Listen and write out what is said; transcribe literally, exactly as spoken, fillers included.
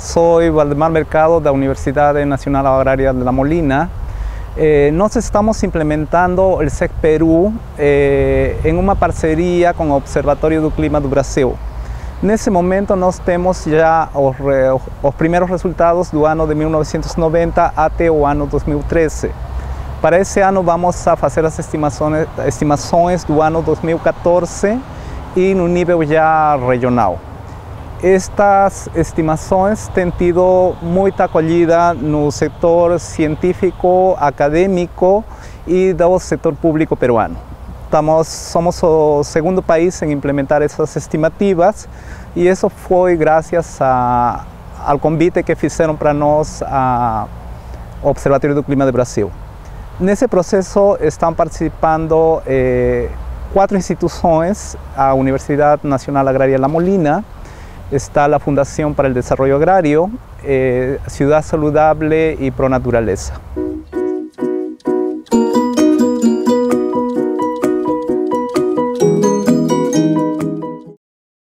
soy Valdemar Mercado de la Universidad Nacional Agraria de La Molina. Eh, nós estamos implementando el S E C Peru eh, em uma parceria com o Observatório do Clima do Brasil. Nesse momento nós temos já os, os primeiros resultados do ano de mil novecentos e noventa até o ano dois mil e treze. Para esse ano vamos a fazer as estimações, estimações do ano dois mil e quatorze e no nível já regional. Estas estimações têm tido muita acolhida no setor científico, acadêmico e do setor público peruano. Estamos, somos o segundo país em implementar essas estimativas e isso foi graças a, ao convite que fizeram para nós o Observatório do Clima do Brasil. Nesse processo estão participando eh, quatro instituições: a Universidade Nacional Agraria La Molina, está a Fundação para o Desarrollo Agrario, eh, Ciudad Saludable e Pronaturaleza.